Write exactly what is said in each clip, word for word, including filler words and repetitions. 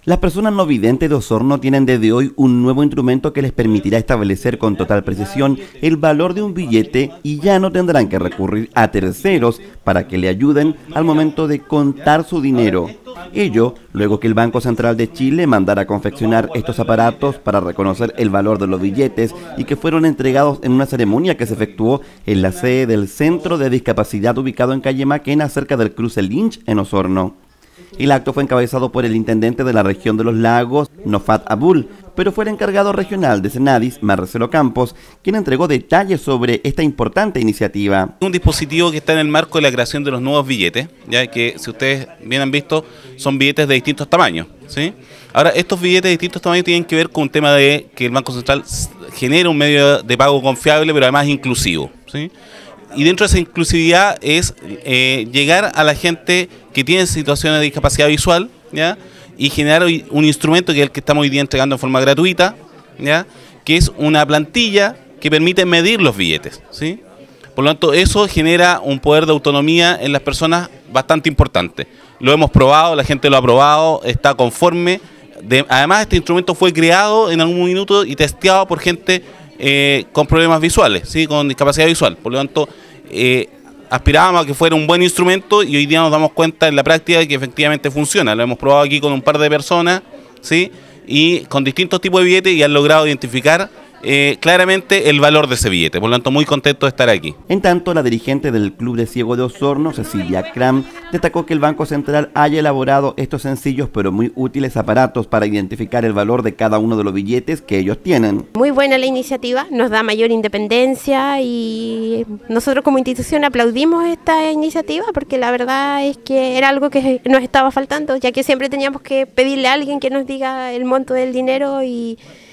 Las personas no videntes de Osorno tienen desde hoy un nuevo instrumento que les permitirá establecer con total precisión el valor de un billete y ya no tendrán que recurrir a terceros para que le ayuden al momento de contar su dinero. Ello luego que el Banco Central de Chile mandara a confeccionar estos aparatos para reconocer el valor de los billetes y que fueron entregados en una ceremonia que se efectuó en la sede del Centro de Discapacidad ubicado en calle Maquena, cerca del cruce Lynch en Osorno. El acto fue encabezado por el intendente de la región de los lagos, Nofat Abul, pero fue el encargado regional de Senadis, Marcelo Campos, quien entregó detalles sobre esta importante iniciativa. Un dispositivo que está en el marco de la creación de los nuevos billetes, ya que si ustedes bien han visto, son billetes de distintos tamaños, ¿sí? Ahora, estos billetes de distintos tamaños tienen que ver con un tema de que el Banco Central genera un medio de pago confiable, pero además inclusivo, ¿sí? Y dentro de esa inclusividad es eh, llegar a la gente que tiene situaciones de discapacidad visual, ¿ya? Y generar un instrumento que es el que estamos hoy día entregando en forma gratuita, ¿ya? Que es una plantilla que permite medir los billetes, ¿sí? Por lo tanto, eso genera un poder de autonomía en las personas bastante importante. Lo hemos probado, la gente lo ha probado, está conforme. De, además, este instrumento fue creado en algún minuto y testeado por gente Eh, con problemas visuales, ¿sí? Con discapacidad visual. Por lo tanto, eh, aspirábamos a que fuera un buen instrumento y hoy día nos damos cuenta en la práctica de que efectivamente funciona. Lo hemos probado aquí con un par de personas, ¿sí? Y con distintos tipos de billetes y han logrado identificar eh, claramente el valor de ese billete. Por lo tanto, muy contento de estar aquí. En tanto, la dirigente del Club de Ciegos de Osorno, Cecilia Cram, destacó que el Banco Central haya elaborado estos sencillos pero muy útiles aparatos para identificar el valor de cada uno de los billetes que ellos tienen. Muy buena la iniciativa, nos da mayor independencia y nosotros como institución aplaudimos esta iniciativa porque la verdad es que era algo que nos estaba faltando, ya que siempre teníamos que pedirle a alguien que nos diga el monto del dinero y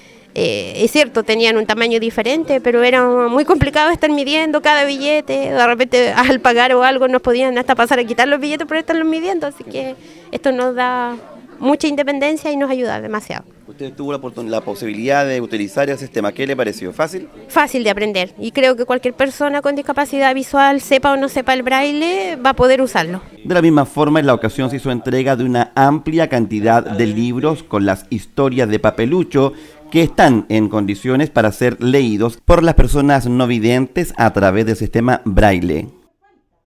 Eh, es cierto, tenían un tamaño diferente, pero era muy complicado estar midiendo cada billete. De repente al pagar o algo nos podían hasta pasar a quitar los billetes por estarlos midiendo, así que esto nos da mucha independencia y nos ayuda demasiado. ¿Usted tuvo la, la posibilidad de utilizar el sistema? ¿Qué le pareció? ¿Fácil? Fácil de aprender y creo que cualquier persona con discapacidad visual, sepa o no sepa el braille, va a poder usarlo. De la misma forma, en la ocasión se hizo entrega de una amplia cantidad de libros con las historias de Papelucho que están en condiciones para ser leídos por las personas no videntes a través del sistema braille.